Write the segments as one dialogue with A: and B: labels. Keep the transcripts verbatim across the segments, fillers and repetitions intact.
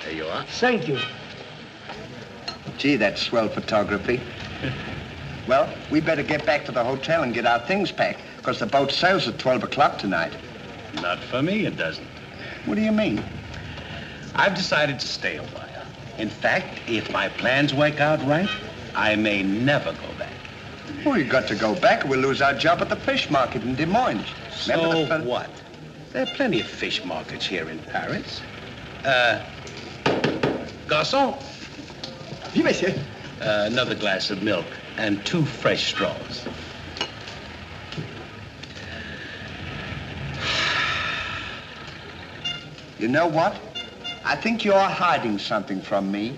A: There you are.
B: Thank you.
C: Gee, that's swell photography. Well, we better get back to the hotel and get our things packed, because the boat sails at twelve o'clock tonight.
A: Not for me, it doesn't.
C: What do you mean?
A: I've decided to stay a while. In fact, if my plans work out right, I may never go back.
C: Well, you've got to go back or we'll lose our job at the fish market in Des Moines.
A: So the... what? There are plenty of fish markets here in Paris. Uh, garçon.
B: Oui, monsieur.
A: Uh, another glass of milk and two fresh straws.
C: You know what? I think you're hiding something from me.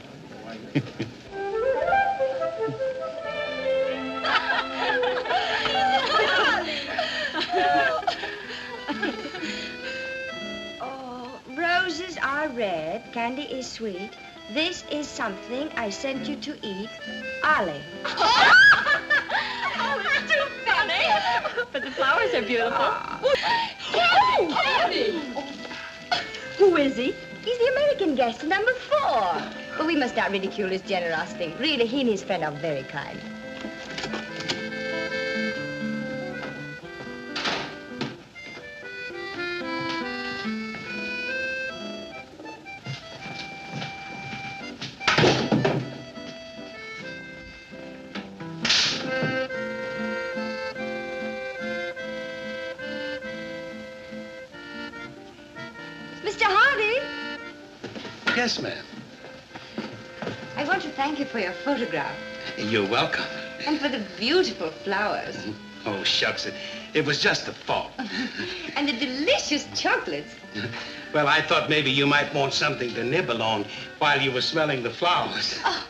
D: Oh, roses are red, candy is sweet. This is something I sent you to eat. Ali.
E: Oh, it's too funny. But the flowers are beautiful. Oh, Candy! Candy!
D: Who is he? He's the American guest, number four. But we must not ridicule his generosity. Really, he and his friend are very kind.
A: Yes, ma'am.
D: I want to thank you for your photograph.
A: You're welcome.
D: And for the beautiful flowers.
A: Oh, shucks. It, it was just a thought.
D: And the delicious chocolates.
A: Well, I thought maybe you might want something to nibble on while you were smelling the flowers.
D: Oh.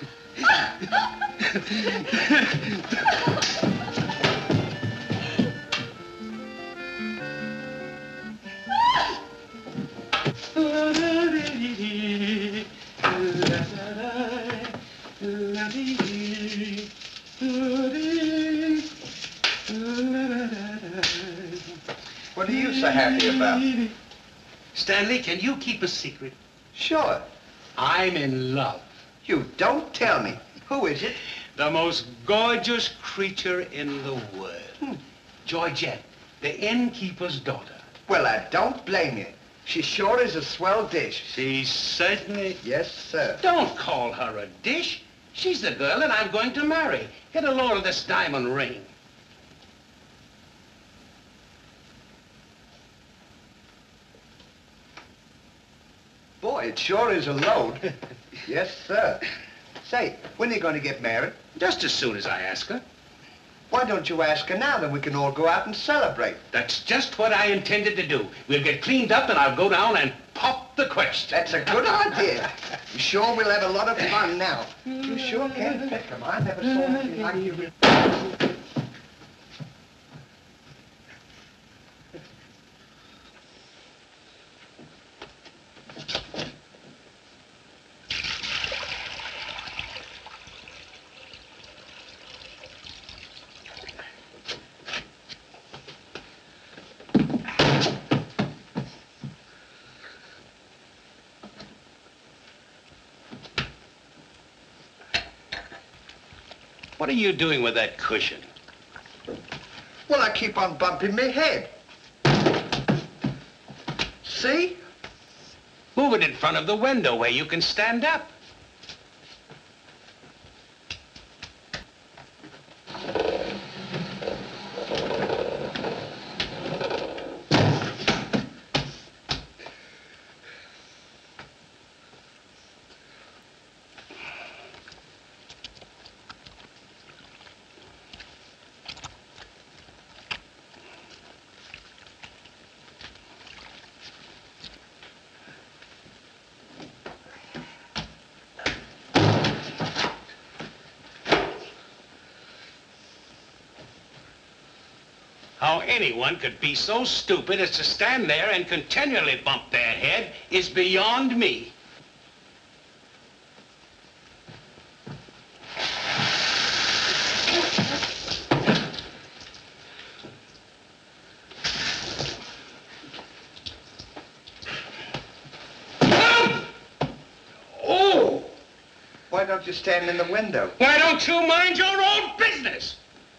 C: What are you so happy about?
A: Stanley, can you keep a secret?
C: Sure.
A: I'm in love.
C: You don't tell me. Who is it?
A: The most gorgeous creature in the world.
C: Hmm.
A: Georgette, the innkeeper's daughter.
C: Well, I don't blame you. She sure is a swell dish.
A: She certainly...
C: Yes, sir.
A: Don't call her a dish. She's the girl that I'm going to marry. Get a load of this diamond ring.
C: Boy, it sure is a load. Yes, sir. Say, when are you going to get married?
A: Just as soon as I ask her.
C: Why don't you ask her now, then we can all go out and celebrate?
A: That's just what I intended to do. We'll get cleaned up and I'll go down and pop the question.
C: That's a good idea. You sure we'll have a lot of fun now. You sure can pick them. I never saw anything like you.
A: What are you doing with that cushion?
C: Well, I keep on bumping my head. See?
A: Move it in front of the window where you can stand up. How anyone could be so stupid as to stand there and continually bump their head is beyond me.
C: Why don't you stand in the window?
A: Why don't you mind your own business?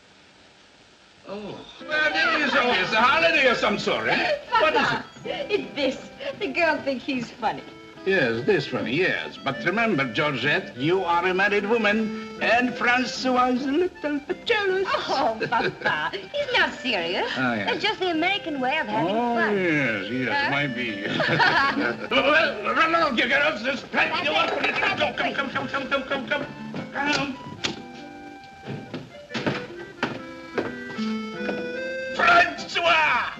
F: Oh, well, it is always a holiday of some sort, eh? What is it?
E: It's this. The girl thinks he's funny.
F: Yes, this funny, yes. But remember, Georgette, you are a married woman, and Francois is a little bit jealous.
E: Oh, Papa, he's not serious.
F: Oh, yes.
D: It's just the American way of having
F: Oh,
D: fun.
F: yes, yes,
D: Huh?
F: might be. Well, run along, you girls. There's plenty of work for you to do. Come, come, come, come, come, come, come. Come. Francois!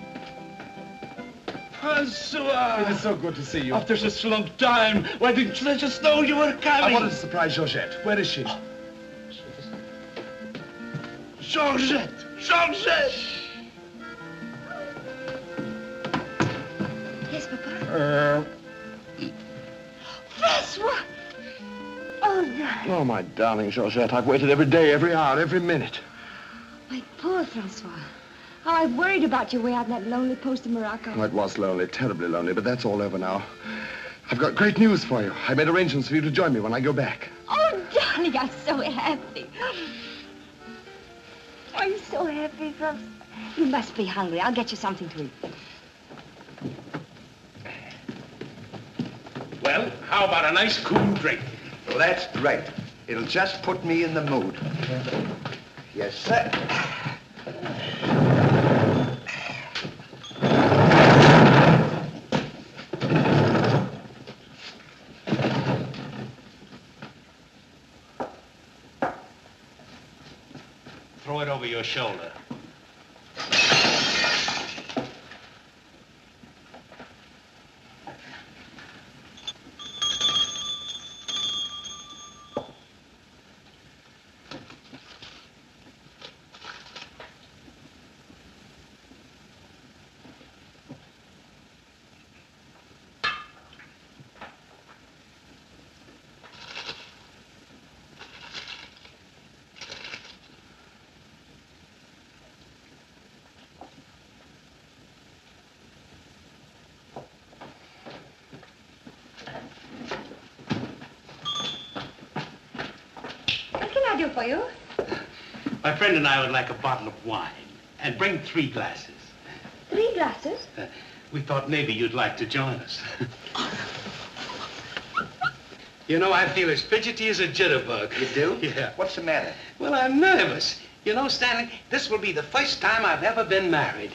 F: Francois!
B: It is so good to see you.
F: After such a long time, why didn't you let us know you were coming?
B: I wanted to surprise Georgette. Where is she?
F: Georgette! Georgette!
D: Yes, Papa.
B: Uh,
D: Francois! Oh, no.
B: oh, my darling Georgette, I've waited every day, every hour, every minute.
D: My poor Francois. How I worried about you way out in that lonely post in Morocco.
B: Oh, it was lonely, terribly lonely, but that's all over now. I've got great news for you. I made arrangements for you to join me when I go back.
D: Oh, darling, I'm so happy. I'm so happy, Francois. You must be hungry. I'll get you something to eat.
A: Well, how about a nice cool drink?
C: Well, that's great. It'll just put me in the mood. Yes, sir.
A: Throw it over your shoulder.
D: What can I do for you?
A: My friend and I would like a bottle of wine. And bring three glasses.
D: Three glasses?
A: Uh, we thought maybe you'd like to join us. You know, I feel as fidgety as a jitterbug.
C: You do?
A: Yeah.
C: What's the matter?
A: Well, I'm nervous. You know, Stanley, this will be the first time I've ever been married.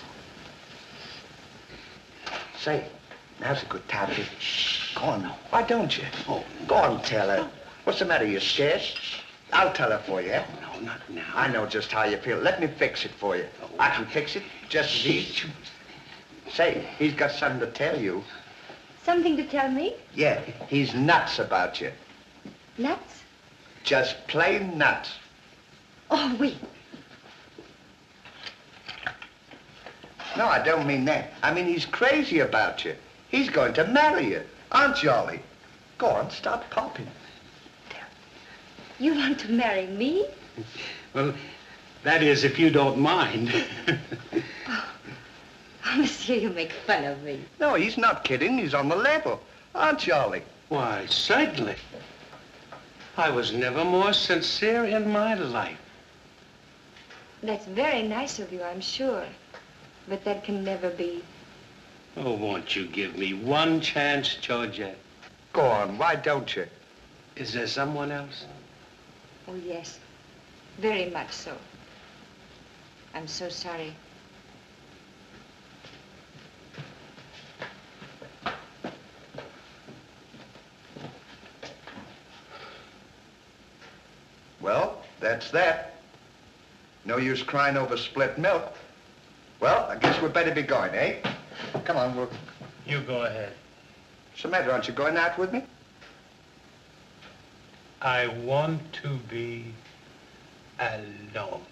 C: Say, now's a good time to... Shh, go on now. Why don't you?
A: Oh,
C: Go on, tell her. What's the matter? You scared? I'll tell her for you.
A: no, not now.
C: I know just how you feel. Let me fix it for you. I can fix it just as easy. Say, he's got something to tell you.
D: Something to tell me?
C: Yeah, he's nuts about you.
D: Nuts?
C: Just plain nuts.
D: Oh, wait.
C: No, I don't mean that. I mean he's crazy about you. He's going to marry you. Aren't you, Ollie? Go on, stop popping.
D: You want to marry me?
A: Well, that is, if you don't mind.
D: Oh, monsieur, you make fun of me.
C: No, he's not kidding. He's on the level. Aren't you, Ollie?
A: Why, certainly. I was never more sincere in my life.
D: That's very nice of you, I'm sure. But that can never be.
A: Oh, won't you give me one chance, Georgette?
C: Go on, why don't you?
A: Is there someone else?
D: Oh, yes. Very much so. I'm so sorry.
C: Well, that's that. No use crying over spilt milk. Well, I guess we'd better be going, eh? Come on, we'll...
A: You go ahead.
C: What's the matter? Aren't you going out with me?
A: I want to be alone.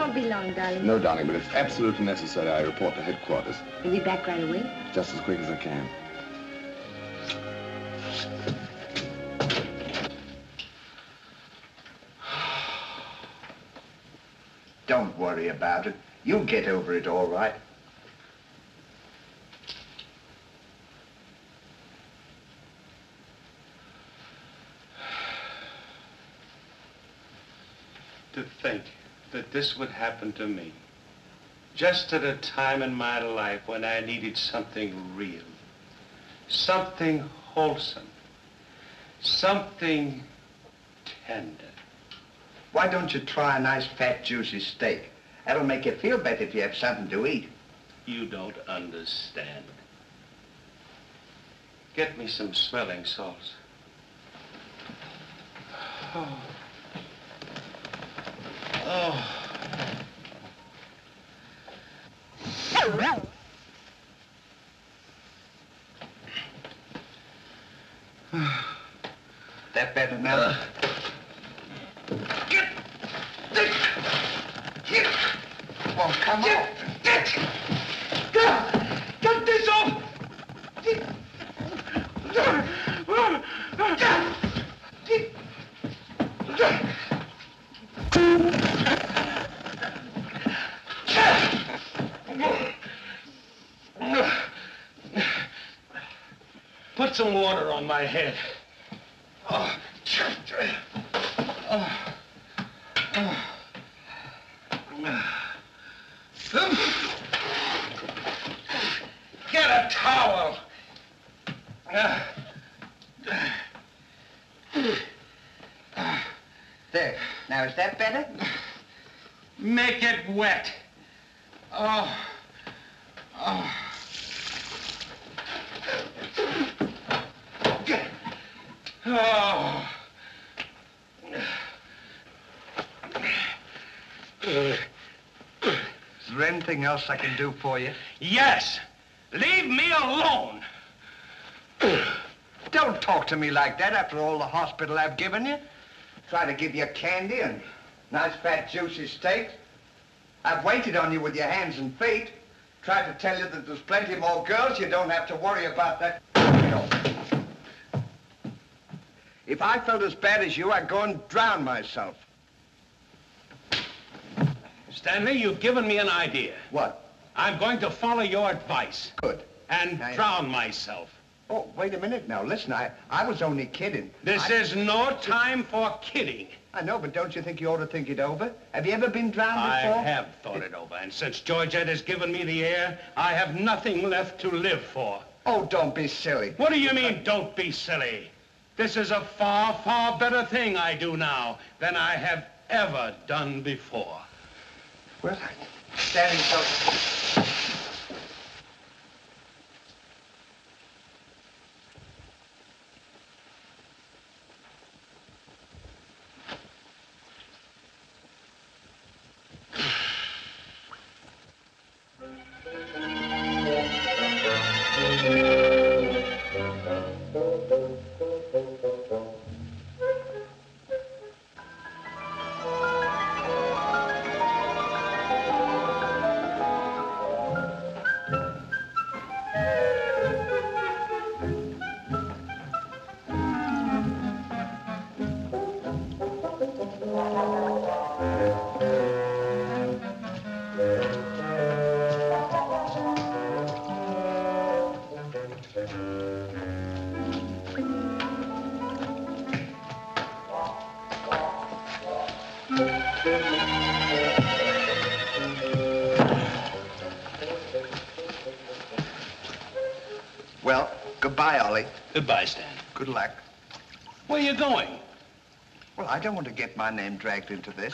D: won't be long, darling.
B: No, darling, but it's absolutely necessary I report to headquarters.
D: You'll be back right away?
B: Just as quick as I can.
C: Don't worry about it. You'll get over it all right.
A: To think that this would happen to me, just at a time in my life when I needed something real, something wholesome, something tender.
C: Why don't you try a nice, fat, juicy steak? That'll make you feel better if you have something to eat.
A: You don't understand. Get me some smelling salts. Oh. Oh.
C: That better now? Uh. Get! Get! Get! Won't come get, off. Get! Get! Get this off! Get! Get! Get! Get!
A: Put some water on my head. Oh. Oh. Oh. Get a towel.
C: There. Now, is that better?
A: Make it wet. Oh. Oh. Oh.
C: Is there anything else I can do for you?
A: Yes. Leave me alone.
C: Don't talk to me like that after all the hospital I've given you. Try to give you candy and nice fat juicy steaks. I've waited on you with your hands and feet. Tried to tell you that there's plenty more girls. You don't have to worry about that. If I felt as bad as you, I'd go and drown myself.
A: Stanley, you've given me an idea.
C: What?
A: I'm going to follow your advice.
C: Good.
A: And
C: now,
A: drown myself.
C: Oh, wait a minute now. Listen, I, I was only kidding.
A: This
C: I...
A: is no time for kidding.
C: I know, but don't you think you ought to think it over? Have you ever been drowned before?
A: I have thought it... it over, and since Georgette has given me the air, I have nothing left to live for.
C: Oh, don't be silly.
A: What do you mean, don't be silly? This is a far, far better thing I do now than I have ever done before.
C: Well, standing so... Well, goodbye, Ollie.
A: Goodbye, Stan.
C: Good luck.
A: Where are you going?
C: Well, I don't want to get my name dragged into this.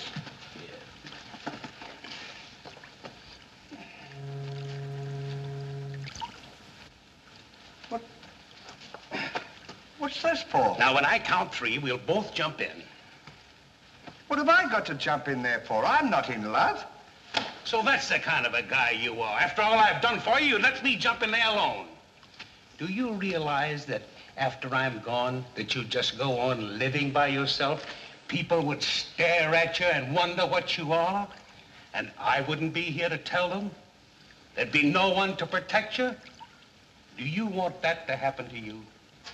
C: What? What's this for?
A: Now, when I count three, we'll both jump in.
C: What have I got to jump in there for? I'm not in love.
A: So that's the kind of a guy you are. After all I've done for you, you let me jump in there alone. Do you realize that after I'm gone, that you just go on living by yourself? People would stare at you and wonder what you are. And I wouldn't be here to tell them? There'd be no one to protect you? Do you want that to happen to you?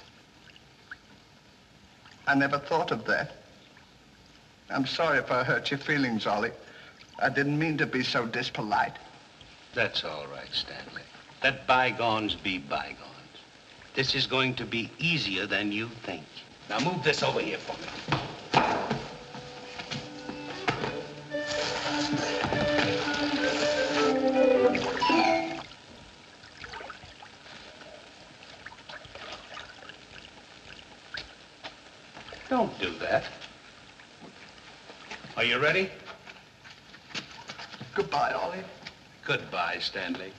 C: I never thought of that. I'm sorry if I hurt your feelings, Ollie. I didn't mean to be so dispolite.
A: That's all right, Stanley. Let bygones be bygones. This is going to be easier than you think. Now move this over here for me. Don't do that. Are you ready?
C: Goodbye, Ollie.
A: Goodbye, Stanley.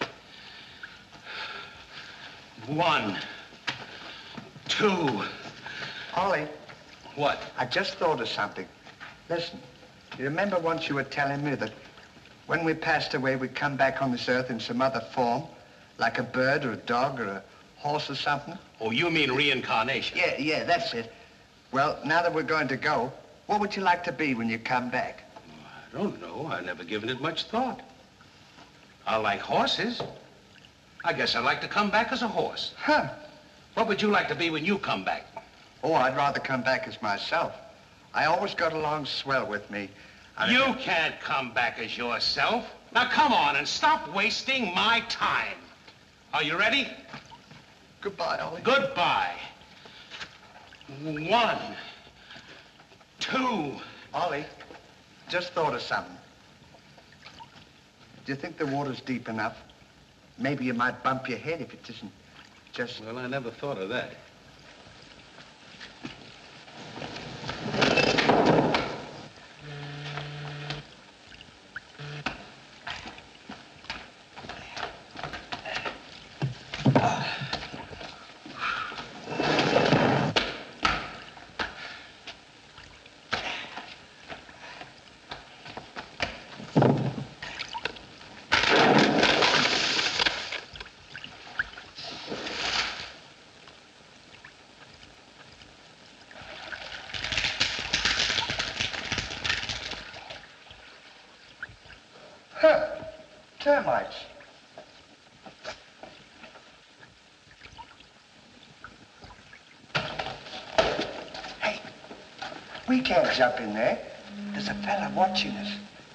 A: One, two.
C: Ollie.
A: What?
C: I just thought of something. Listen, you remember once you were telling me that when we passed away, we'd come back on this earth in some other form, like a bird or a dog or a horse or something?
A: Oh, you mean reincarnation?
C: Yeah, yeah, that's it. Well, now that we're going to go, what would you like to be when you come back?
A: I don't know. I've never given it much thought. I like horses. I guess I'd like to come back as a horse.
C: Huh.
A: What would you like to be when you come back?
C: Oh, I'd rather come back as myself. I always got along swell with me. I
A: You
C: reckon-
A: can't come back as yourself. Now come on and stop wasting my time. Are you ready?
C: Goodbye, Ollie.
A: Goodbye. One, two.
C: Ollie, just thought of something. Do you think the water's deep enough? Maybe you might bump your head if it isn't just...
A: Well, I never thought of that.
C: Huh. Termites. Hey, we can't jump in there. There's a fella watching us.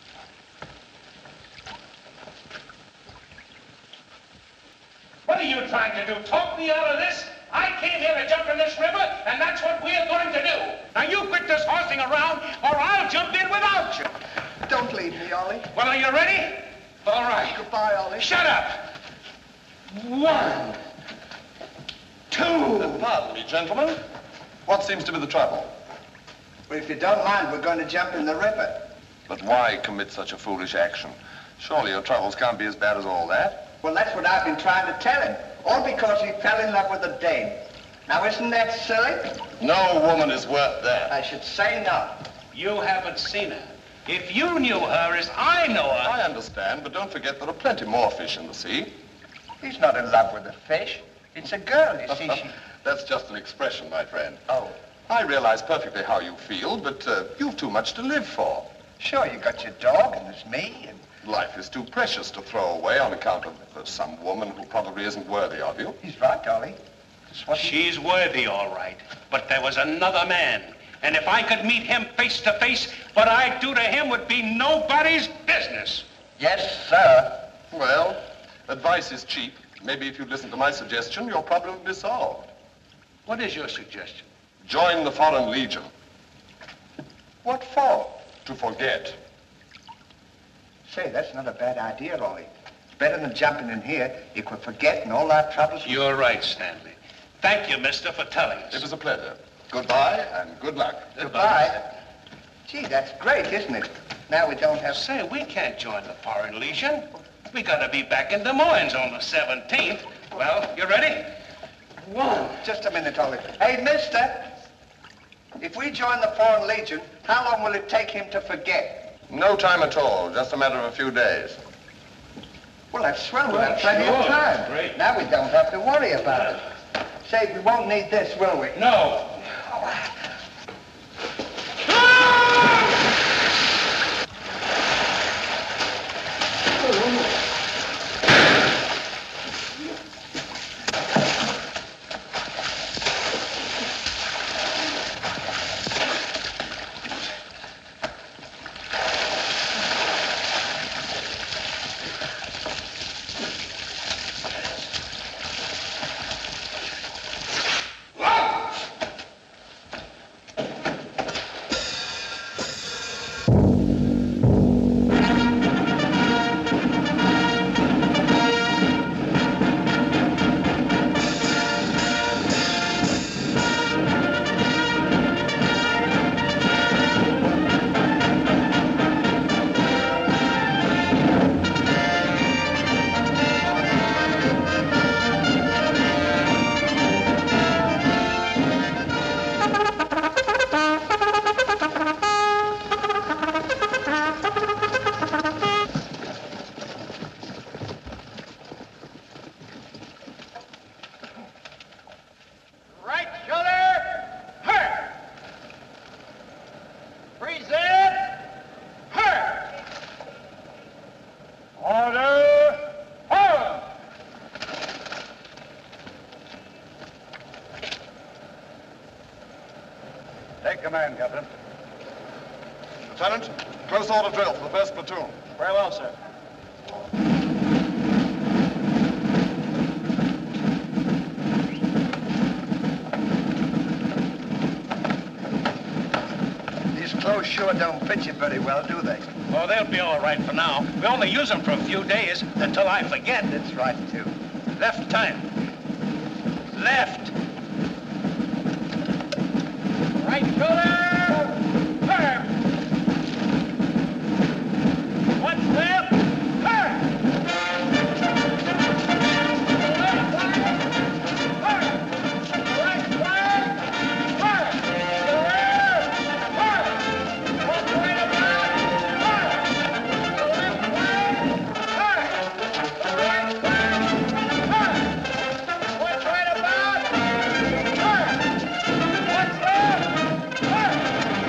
A: What are you trying to do? Talk me out of this? I came here to jump in this river, and that's what we're going to do. Now you quit this horsing around, or I'll jump in without you.
C: Don't leave me, Ollie.
A: Well, are you ready? All right.
C: Goodbye, Ollie.
A: Shut up. One, two.
B: Pardon me, gentlemen. What seems to be the trouble?
C: Well, if you don't mind, we're going to jump in the river.
B: But why commit such a foolish action? Surely your troubles can't be as bad as all that.
C: Well, that's what I've been trying to tell him. All because he fell in love with a dame. Now, isn't that silly?
B: No woman is worth that.
C: I should say not.
A: You haven't seen her. If you knew her as I know her...
B: I understand, but don't forget there are plenty more fish in the sea.
C: He's not in love with a fish. It's a girl, you see. She...
B: That's just an expression, my friend.
C: Oh,
B: I realize perfectly how you feel, but uh, you've too much to live for.
C: sure, you got your dog, and there's me, and...
B: Life is too precious to throw away on account of uh, some woman who probably isn't worthy of you.
C: He's right, Ollie. That's what he...
A: She's worthy, all right. But there was another man. And if I could meet him face to face, what I'd do to him would be nobody's business.
C: Yes, sir.
B: Well, advice is cheap. Maybe if you'd listen to my suggestion, your problem would be solved.
A: What is your suggestion?
B: Join the Foreign Legion.
C: What for?
B: To forget.
C: Say, that's not a bad idea, Ollie. It's better than jumping in here. You could forget and all our troubles...
A: You're right, Stanley. Thank you, mister, for telling us.
B: It was a pleasure. Goodbye and good luck.
C: Goodbye. Gee, that's great, isn't it? Now we don't have...
A: Say, we can't join the Foreign Legion. We gotta be back in Des Moines on the seventeenth. Well, you ready? One.
C: Just a minute, Ollie. Hey, mister. If we join the Foreign Legion, how long will it take him to forget?
B: No time at all. Just a matter of a few days.
C: Well, that's swell. We'll
A: Well,
C: have plenty
A: sure.
C: of time.
A: Great.
C: Now we don't have to worry about it. Say, we won't need this, will we?
A: No.
G: command, Captain.
B: Lieutenant, close order drill for the first platoon.
G: Very well, sir.
C: These clothes sure don't fit you very well, do they?
A: Oh, they'll be all right for now. We only use them for a few days until I forget.
C: That's right, too.
A: Left time. Left. Right shoulder. Turn. One step. Turn. Left side. Turn. Right side. Turn. Rear. Turn. One right about. Turn. Left side. Turn. Right side. Turn. One right about. Turn. What's left? Turn.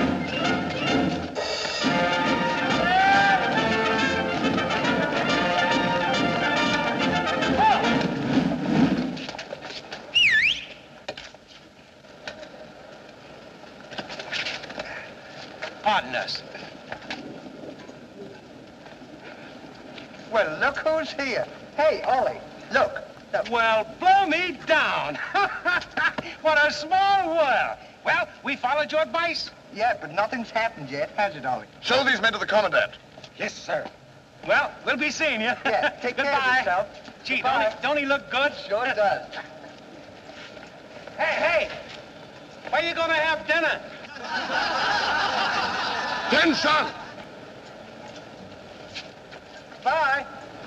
A: Pardon us.
C: Well, look who's here. Hey, Ollie, look. look.
A: Well, blow me down. What a small world. Well, we followed your advice.
C: Yeah, but nothing's happened yet, has it, Ollie?
B: Show these men to the commandant.
A: Yes, sir. Well, we'll be seeing you.
C: Yeah, take care of
A: Goodbye.
C: yourself.
A: Gee,
C: Goodbye.
A: don't he, don't he look good?
C: Sure does.
A: Hey, hey, where you gonna have dinner?
B: Attention!
C: Bye.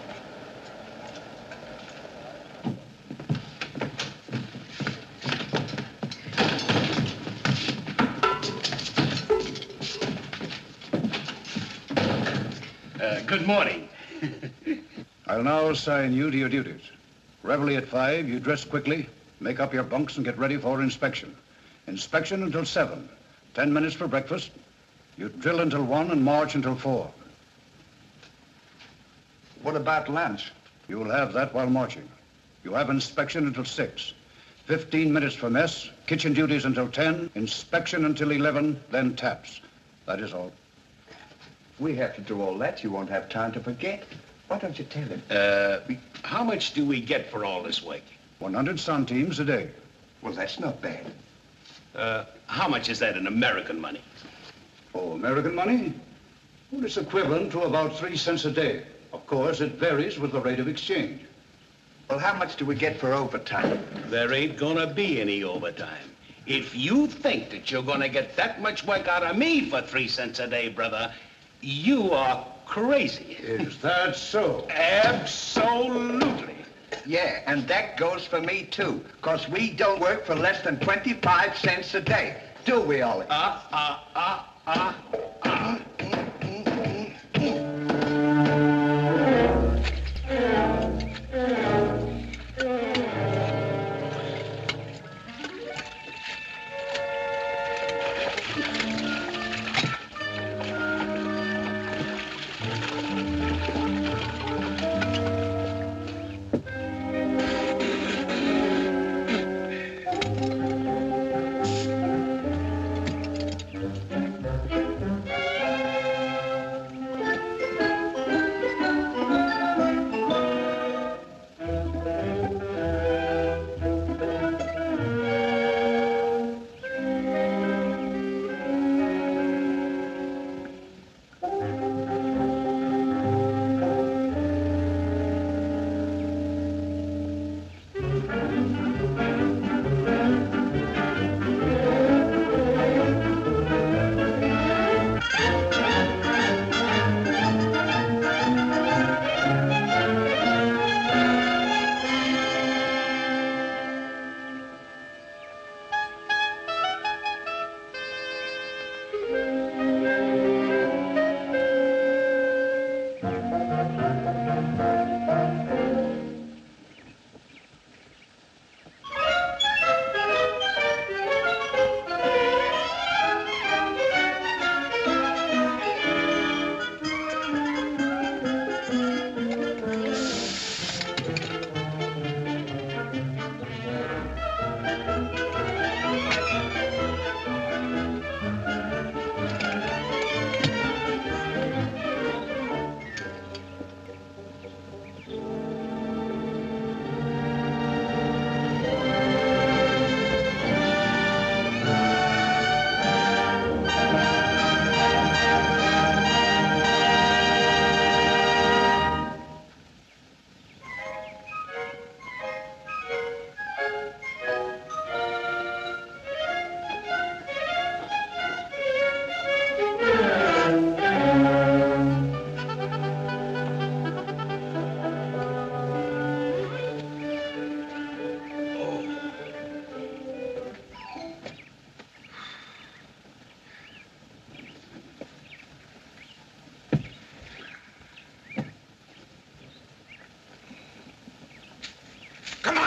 A: Uh, good morning.
F: I'll now assign you to your duties. Reveille at five, you dress quickly, make up your bunks and get ready for inspection. Inspection until seven. Ten minutes for breakfast. You drill until one and march until four.
C: What about lunch?
F: You'll have that while marching. You have inspection until six. Fifteen minutes for mess, kitchen duties until ten, inspection until eleven, then taps. That is all.
C: We have to do all that. You won't have time to forget. Why don't you tell him?
A: Uh, how much do we get for all this work?
F: one hundred centimes a day.
C: Well, that's not bad.
A: Uh, how much is that in American money?
F: Oh, American money? Well, it's equivalent to about three cents a day. Of course, it varies with the rate of exchange.
C: Well, how much do we get for overtime?
A: There ain't gonna be any overtime. If you think that you're gonna get that much work out of me for three cents a day, brother, you are crazy.
F: Is that so?
A: Absolutely.
C: Yeah, and that goes for me, too, because we don't work for less than twenty-five cents a day. Do we, Ollie?
A: Ah, ah, ah, ah, ah.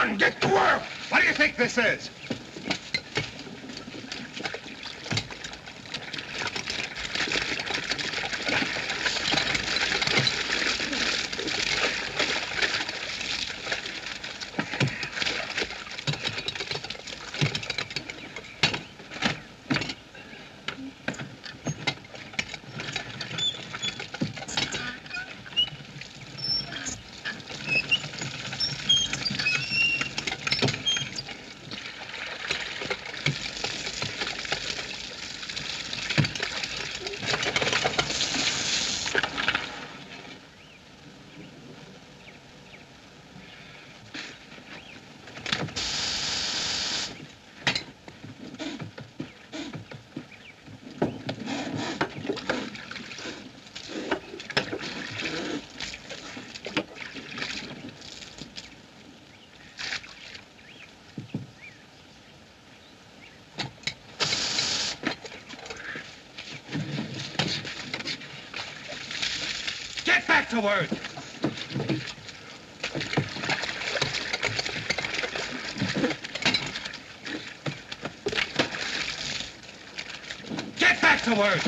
B: on, get to work! What do you think this is?
A: Back to work. Get back to work.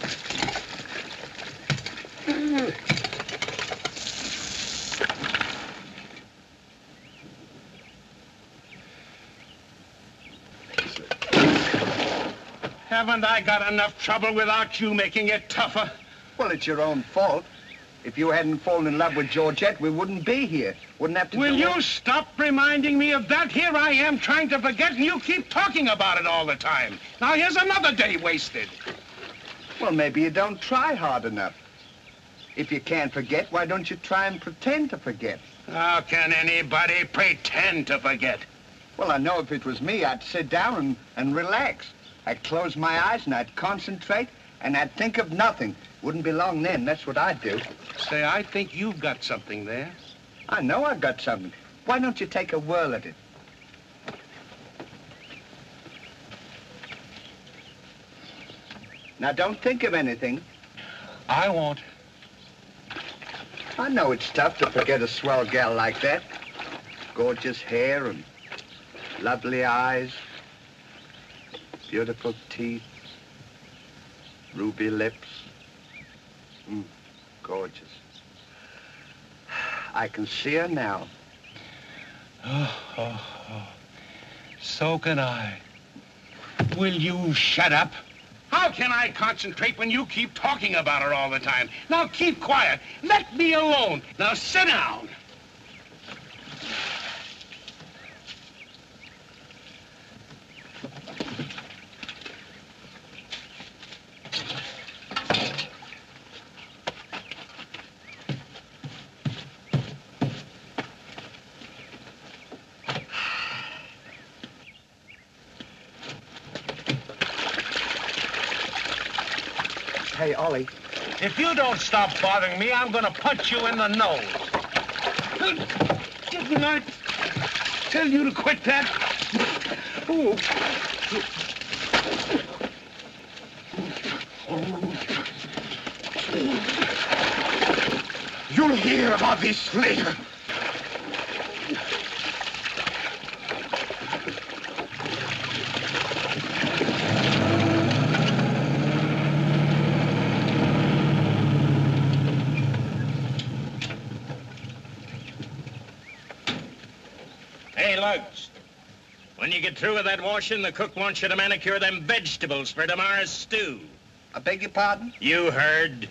A: Haven't I got enough trouble without you making it tougher?
C: Well, it's your own fault. If you hadn't fallen in love with Georgette, we wouldn't be here. Wouldn't have to
A: Will
C: do
A: you
C: all...
A: stop reminding me of that? Here I am trying to forget, and you keep talking about it all the time. Now here's another day wasted.
C: Well, maybe you don't try hard enough. If you can't forget, why don't you try and pretend to forget?
A: How can anybody pretend to forget?
C: Well, I know if it was me, I'd sit down and, and relax. I'd close my eyes and I'd concentrate and I'd think of nothing. Wouldn't be long then, that's what I'd do.
A: Say, I think you've got something there.
C: I know I've got something. Why don't you take a whirl at it? Now, don't think of anything.
A: I won't.
C: I know it's tough to forget a swell gal like that. Gorgeous hair and lovely eyes, beautiful teeth, ruby lips. Mm, gorgeous. I can see her now.
A: Oh, oh, oh. So can I. Will you shut up? How can I concentrate when you keep talking about her all the time? Now keep quiet. Let me alone. Now sit down.
C: Hey, Ollie.
A: If you don't stop bothering me, I'm gonna punch you in the nose. Didn't I tell you to quit that? Ooh.
B: You'll hear about this later.
G: When you get through with that washing, the cook wants you to manicure them vegetables for tomorrow's stew.
C: I beg your pardon?
G: You heard.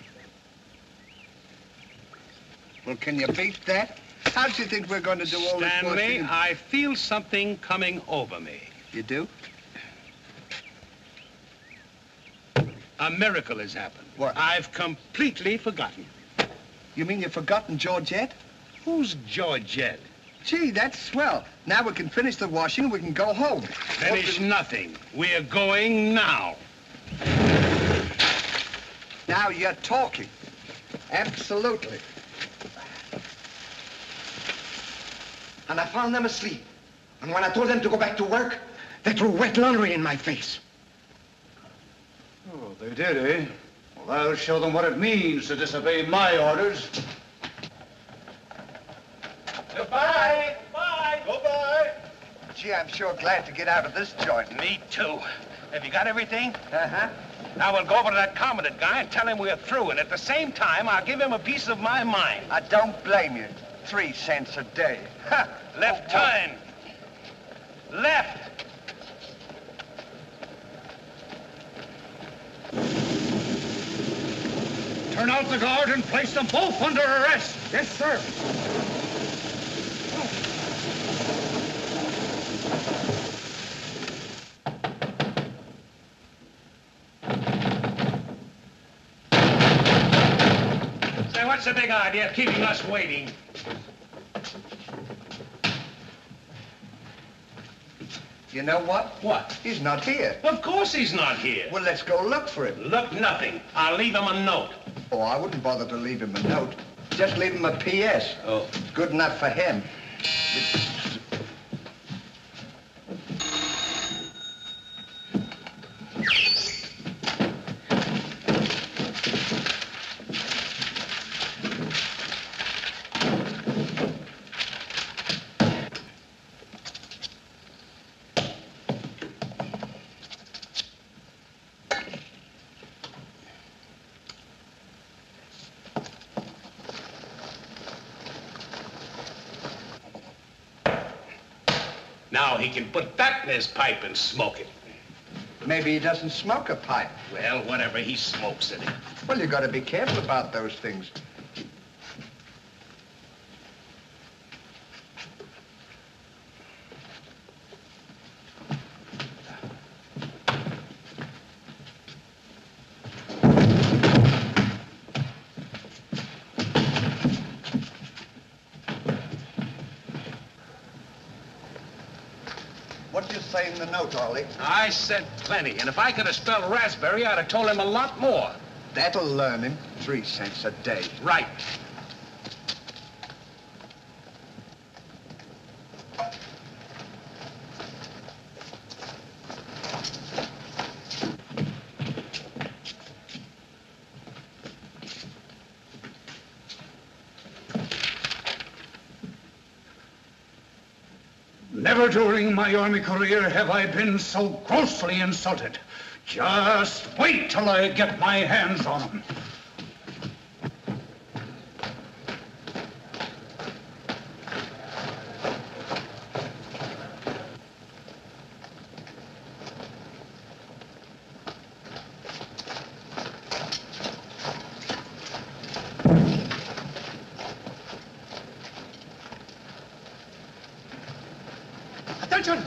C: Well, can you beat that? How do you think we're going to do all this
A: Stanley,
C: washing?
A: I feel something coming over me.
C: You do?
A: A miracle has happened.
C: What?
A: I've completely forgotten.
C: You mean you've forgotten Georgette?
A: Who's Georgette?
C: Gee, that's swell. Now we can finish the washing and we can go home.
A: Finish nothing. We're going now.
C: Now you're talking. Absolutely.
H: And I found them asleep. And when I told them to go back to work, they threw wet laundry in my face.
F: Oh, they did, eh? Well, I'll show them what it means to disobey my orders.
A: Goodbye. Goodbye.
F: Goodbye.
C: Gee, I'm sure glad to get out of this joint.
A: Me too. Have you got everything?
C: Uh-huh.
A: Now we'll go over to that comedic guy and tell him we're through, and at the same time, I'll give him a piece of my mind.
C: I don't blame you. Three cents a day. Ha!
A: Left turn. Left.
F: Turn out the guard and place them both under arrest.
H: Yes, sir.
A: Say, what's the big idea of keeping us waiting?
C: You know what?
A: What?
C: He's not here.
A: Of course he's not here.
C: Well, let's go look for him.
A: Look, nothing. I'll leave him a note.
C: Oh, I wouldn't bother to leave him a note. Just leave him a P S
A: Oh.
C: Good enough for him.
A: Now he can put that in his pipe and smoke it.
C: Maybe he doesn't smoke a pipe.
A: Well, whatever, he smokes it.
C: Well, you got to be careful about those things. What do you say in the note, Ollie?
A: I said plenty, and if I could have spelled raspberry, I'd have told him a lot more.
C: That'll learn him. Three cents a day.
A: Right.
F: Never during my army career have I been so grossly insulted. Just wait till I get my hands on him.
H: Attention!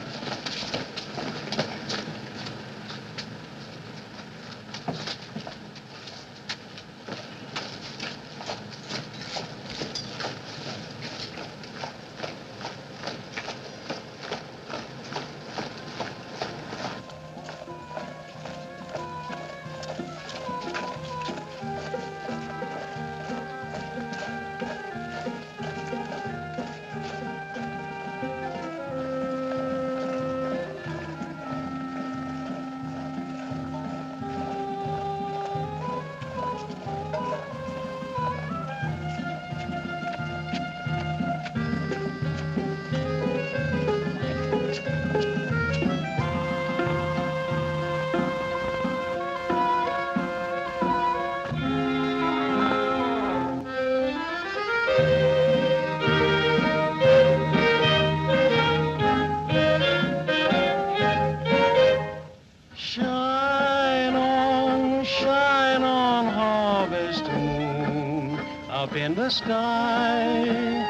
I: Shine on, shine on, harvest moon, up in the sky.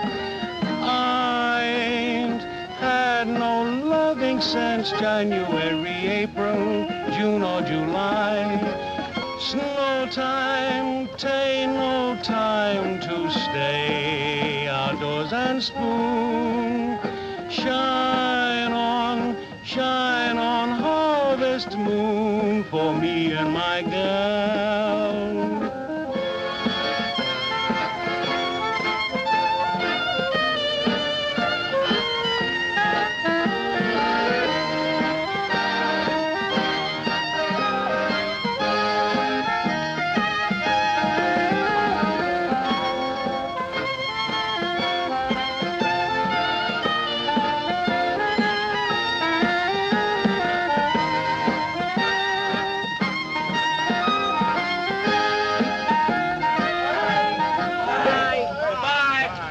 I: I ain't had no loving since January, April, June or July. Snow time, tain't no time to stay outdoors and spoon. Shine on, shine on, harvest moon, for me and my gal.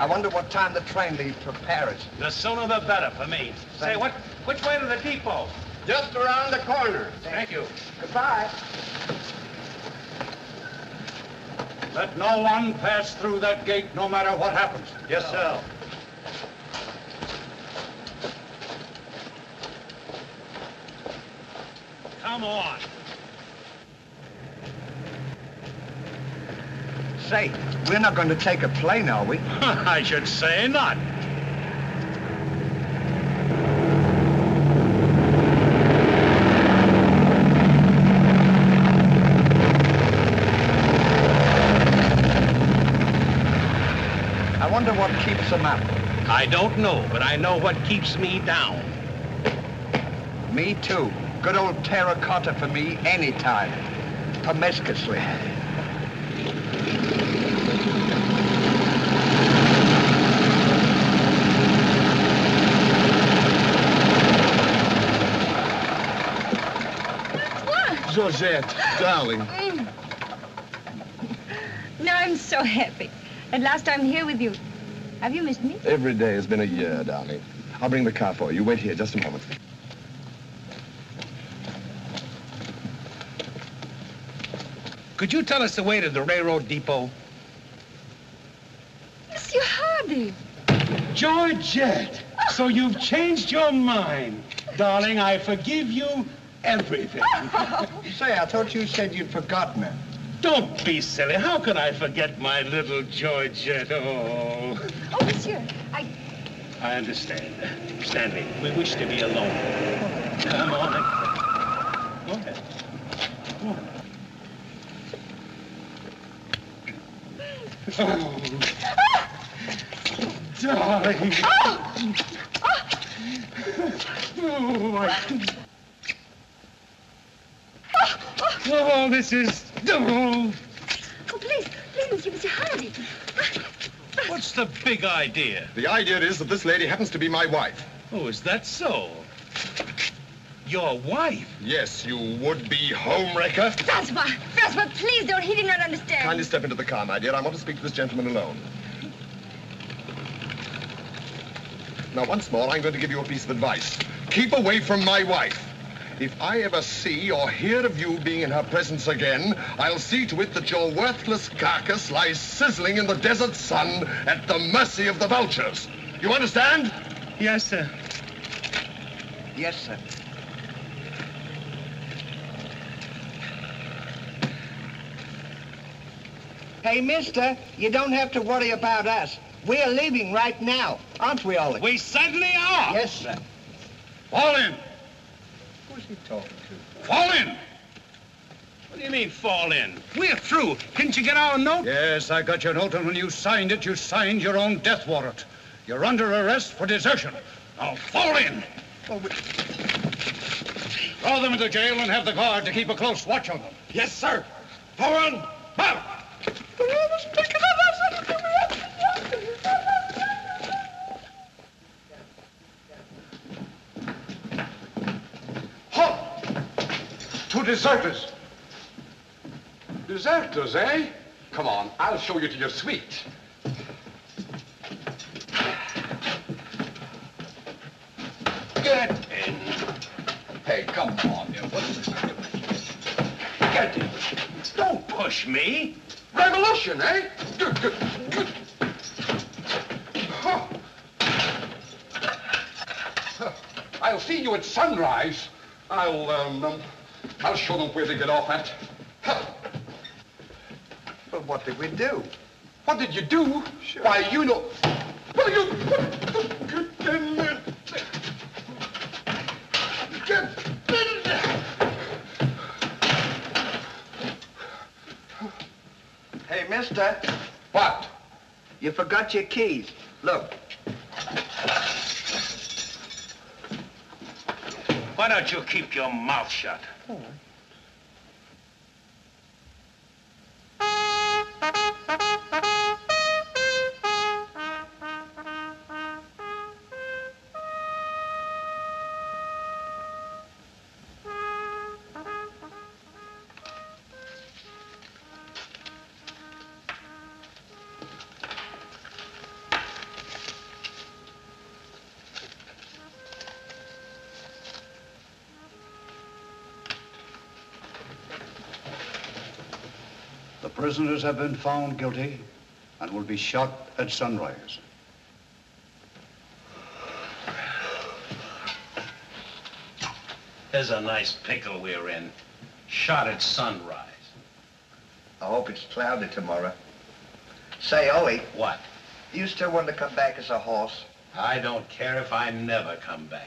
C: I wonder what time the train leaves for Paris.
A: The sooner the better for me. Say, what? Which way to the depot?
C: Just around the corner.
A: Thank you.
C: Goodbye.
F: Let no one pass through that gate, no matter what happens.
A: Yes, sir. Come on.
C: Say, we're not going to take a plane, are we?
A: I should say not.
C: I wonder what keeps them up.
A: I don't know, but I know what keeps me down.
C: Me too. Good old terracotta for me anytime. Promiscuously.
B: Georgette, darling.
D: Mm. Now I'm so happy. At last I'm here with you. Have you missed me?
B: Every day has been a year, darling. I'll bring the car for you. Wait here just a moment.
A: Could you tell us the way to the railroad depot?
D: Monsieur Hardy.
A: Georgette, so you've changed your mind. Darling, I forgive you everything.
C: Say, I thought you said you'd forgotten her.
A: Don't be silly. How can I forget my little Georgette? Oh.
D: Oh, monsieur, I...
A: I understand. Stanley, we wish to be alone. Come on. Go ahead. Go on. Oh. Darling.
D: Oh!
A: Oh, I... Oh, this is... Oh.
D: Oh, please, please, monsieur, monsieur Hardy.
A: What's the big idea?
B: The idea is that this lady happens to be my wife.
A: Oh, is that so? Your wife?
B: Yes, you would-be homewrecker.
D: Francois, Francois, please don't. He did not understand.
B: Kindly step into the car, my dear. I want to speak to this gentleman alone. Now, once more, I'm going to give you a piece of advice. Keep away from my wife. If I ever see or hear of you being in her presence again, I'll see to it that your worthless carcass lies sizzling in the desert sun at the mercy of the vultures. You understand?
A: Yes, sir.
C: Yes, sir. Hey, mister, you don't have to worry about us. We're leaving right now, aren't we, Ollie?
A: We certainly are.
C: Yes, sir.
A: Fall in.
C: Who's he talking to?
A: Fall in. What do you mean, fall in? We're through. Didn't you get our note?
F: Yes, I got your note, and when you signed it, you signed your own death warrant. You're under arrest for desertion. Now, fall in.
C: Oh, we...
F: Throw them into jail and have the guard to keep a close watch on them.
B: Yes, sir. Forward. Bow.
J: Halt! Two deserters. Deserters, eh? Come on, I'll show you to your suite. Get in. Hey, come on, you. What's this? Get in.
A: Don't push me.
J: Revolution, eh? Good, good, good. Huh. Huh. I'll see you at sunrise. I'll, um, um, I'll show them where they get off at. Huh.
C: Well, what did we do?
J: What did you do? Sure. Why, you know... Well, you... Get in there. Get in there.
C: Hey, mister.
J: What?
C: You forgot your keys. Look.
A: Why don't you keep your mouth shut?
C: Oh.
F: prisoners have been found guilty and will be shot at sunrise.
A: There's a nice pickle we're in. Shot at sunrise.
C: I hope it's cloudy tomorrow. Say, Ollie.
A: What?
C: You still want to come back as a horse?
A: I don't care if I never come back.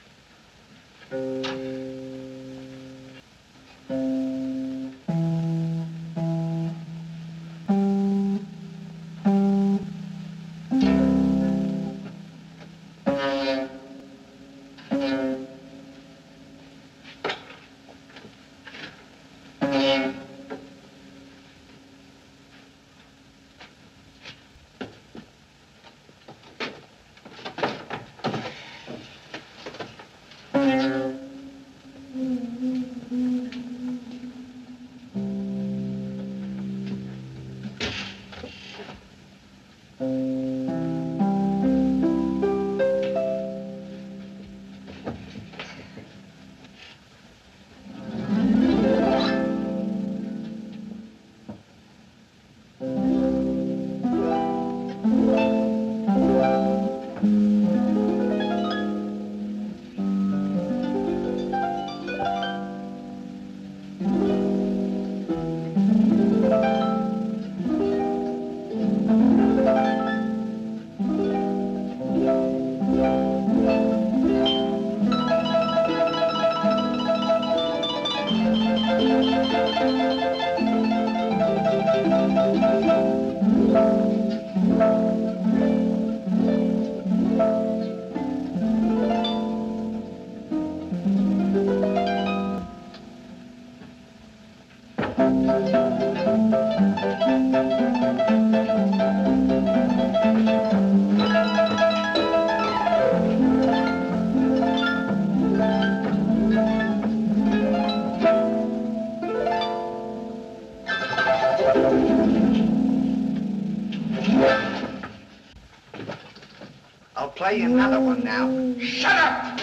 C: Play another one now.
J: Shut up!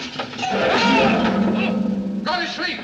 J: Go to sleep!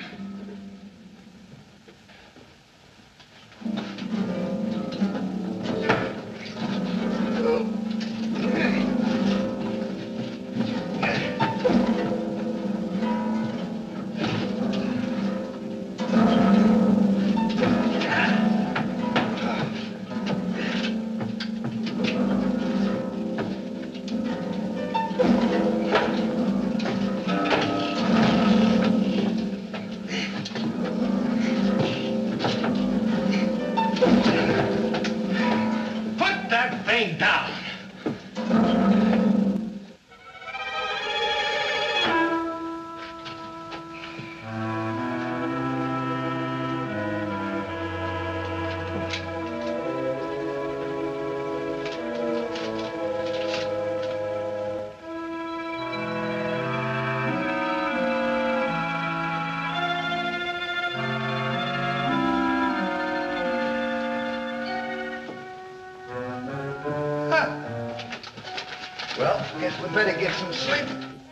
C: Better get some sleep.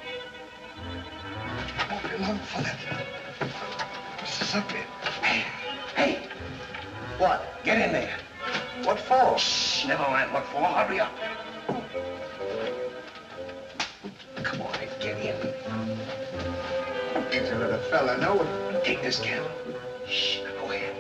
C: Won't be long for that. What's this up here?
A: Hey, hey!
C: What?
A: Get in there.
C: What for?
A: Shh, never mind what for. Hurry up. Come on, get in.
C: Ain't a little fella, no?
A: Take this candle. Shh, go ahead.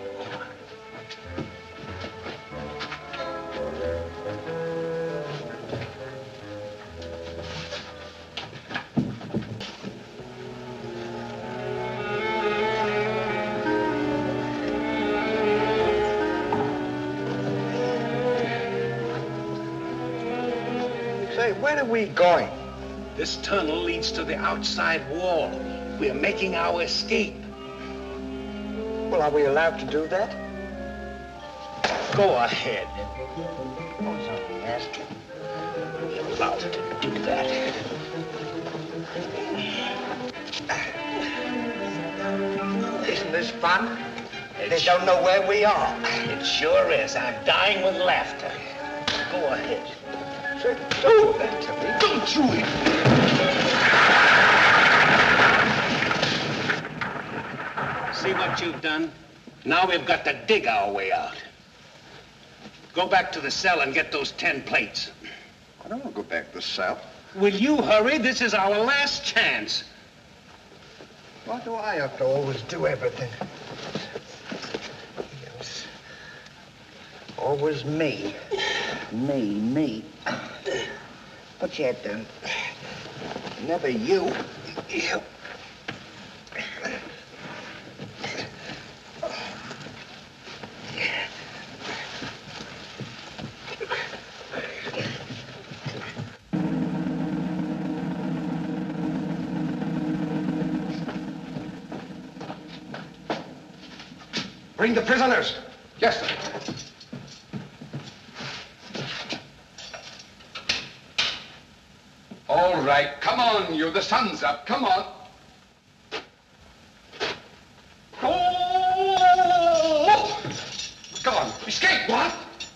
C: Where are we going?
A: This tunnel leads to the outside wall. We're making our escape.
C: Well, are we allowed to do that?
A: Go ahead.
C: What's up, asking?
A: You're allowed to do that.
C: Isn't this fun? They don't know where we are.
A: It sure is. I'm dying with laughter. Go ahead.
C: Don't do that to me.
A: Don't do it. See what you've done? Now we've got to dig our way out. Go back to the cell and get those ten plates.
B: I don't want to go back to the cell.
A: Will you hurry? This is our last chance.
C: Why do I have to always do everything? Yes. Always me. Me, me. Put your head down. Never you. You.
H: Bring the prisoners.
J: Yes, sir. All right, come on, you. The sun's up. Come on. Oh! Come on. Escape. What?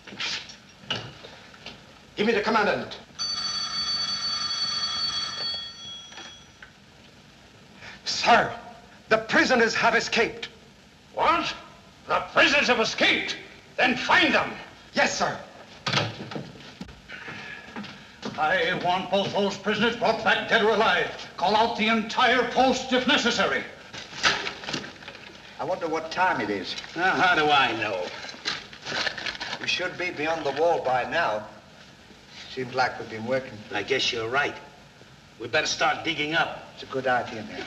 H: Give me the commandant. Sir, the prisoners have escaped.
A: What? The prisoners have escaped. Then find them.
H: Yes, sir.
F: I want both those prisoners brought back dead or alive. Call out the entire post if necessary.
C: I wonder what time it is.
A: Now, how do I know?
C: We should be beyond the wall by now. Seems like we've been working.
A: I guess you're right. We better start digging up.
C: It's a good idea, man.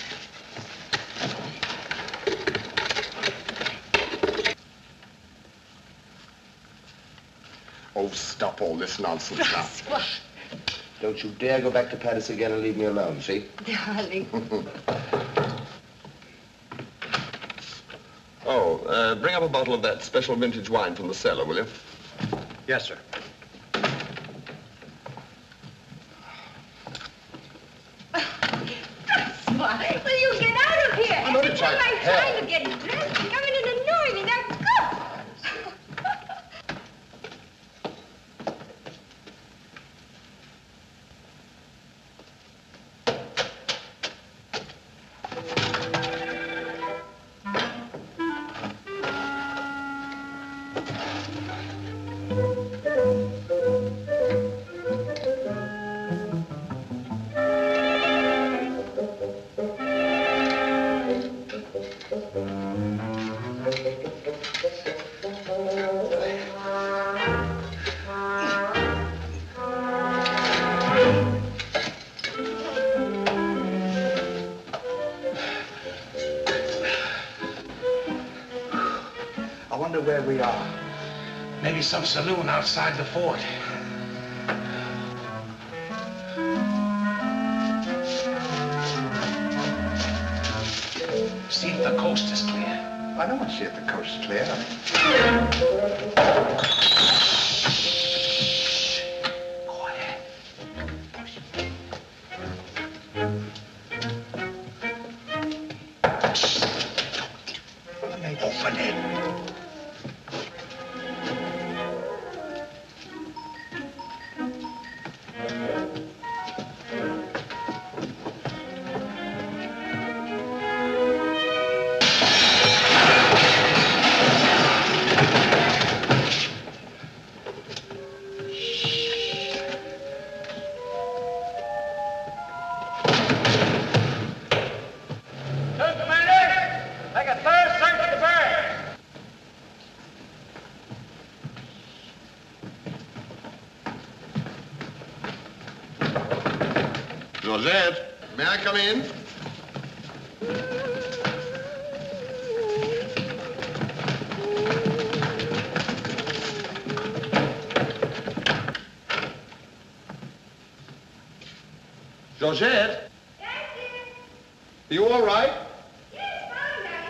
B: Oh, stop all this nonsense now.
K: Don't you dare go back to Paris again and leave me alone, see?
E: Darling.
B: Oh, uh, bring up a bottle of that special vintage wine from the cellar, will you?
F: Yes, sir.
D: Smart. Will you get out of here?
B: I'm only
D: It's
B: trying
D: not
B: to
D: my
B: help.
D: time to get dressed. You come in and annoy me. Now go.
C: I wonder where we are.
A: Maybe some saloon outside the fort. See if the coast is clear.
C: I don't want to see if the coast is clear.
A: Quiet.
C: Open it.
B: Georgette, may I come in? Georgette?
D: Yes, dear.
B: You all right?
D: Yes, fine, Daddy.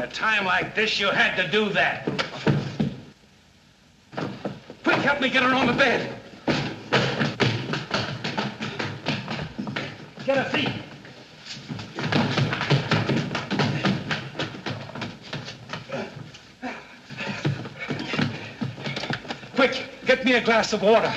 A: time like this, you had to do that. Quick, help me get her on the bed. Get her feet. Quick, get me a glass of water.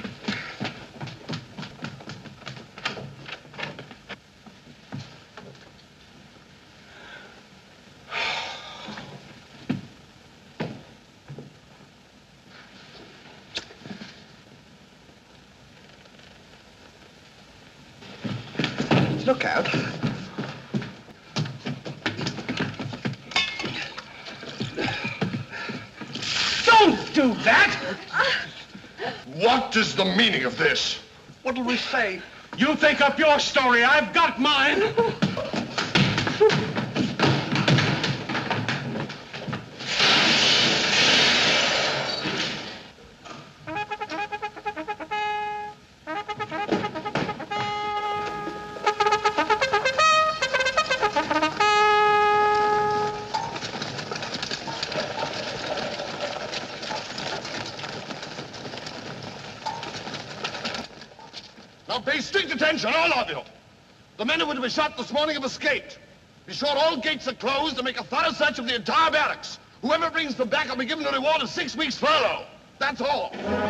C: Look out.
A: Don't do that!
B: What is the meaning of this?
C: What'll we say?
A: You think up your story. I've got mine.
B: Now pay strict attention, all of you. The men who were to be shot this morning have escaped. Be sure all gates are closed and make a thorough search of the entire barracks. Whoever brings them back will be given a reward of six weeks' furlough. That's all.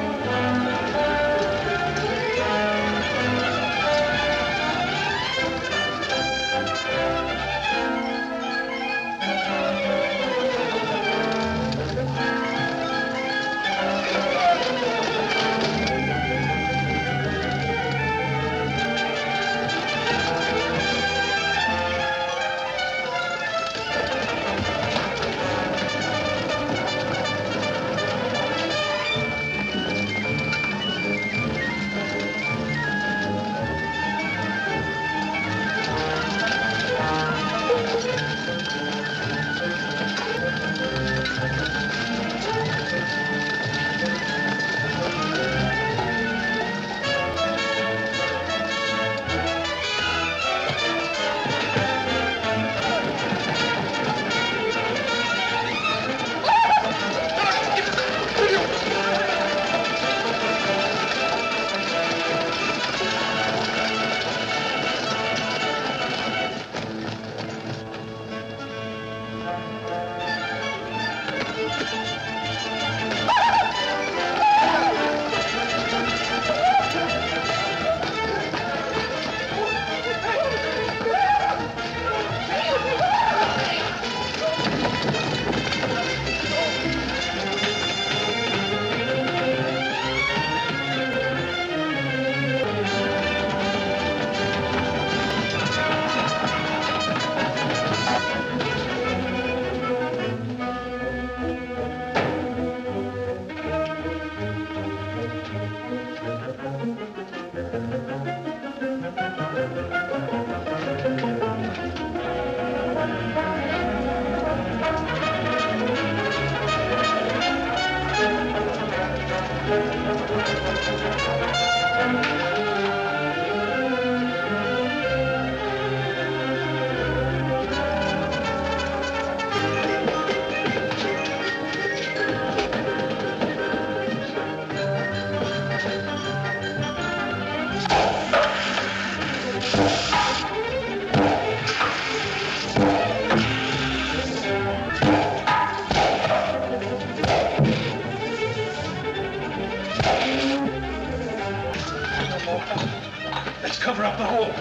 A: Let's cover up the hole.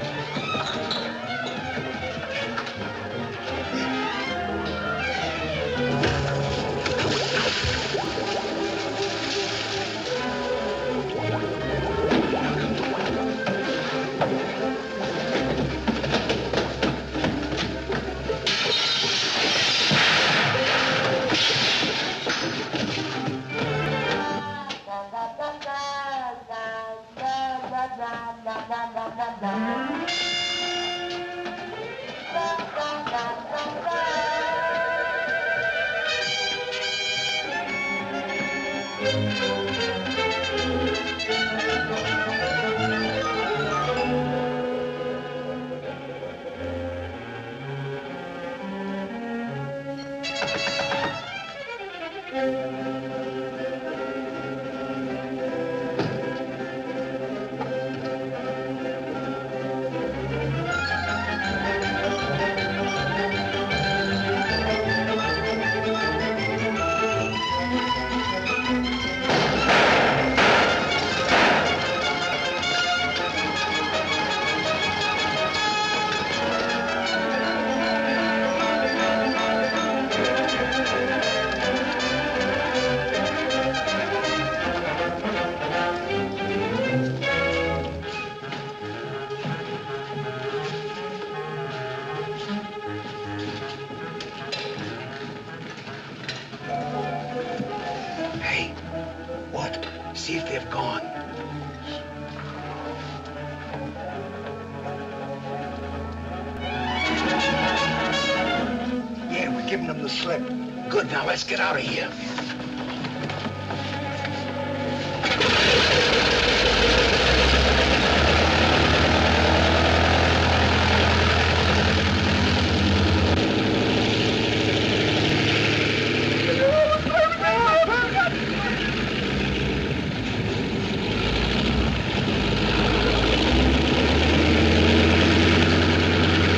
C: Yeah, we're giving them the slip.
A: Good, now let's get out of here.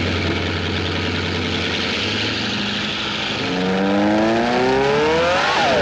L: Ah!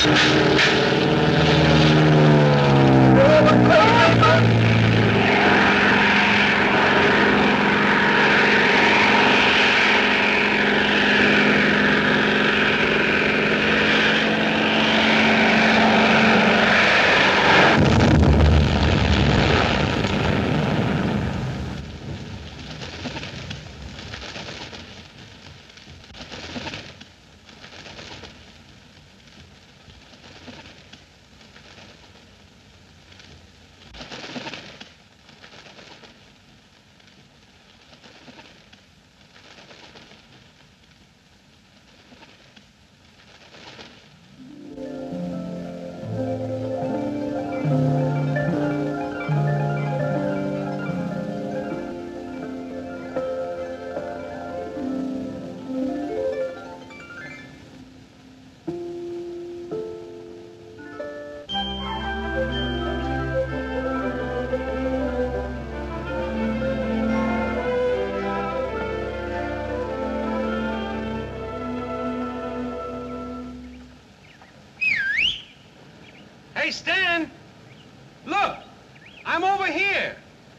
A: Hey, Stan! Look! I'm over here!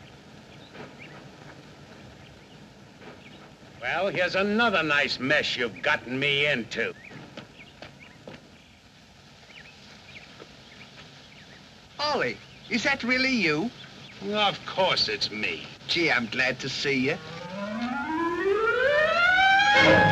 A: Well, here's another nice mess you've gotten me into.
C: Ollie, is that really you?
A: Of course it's me.
C: Gee, I'm glad to see you.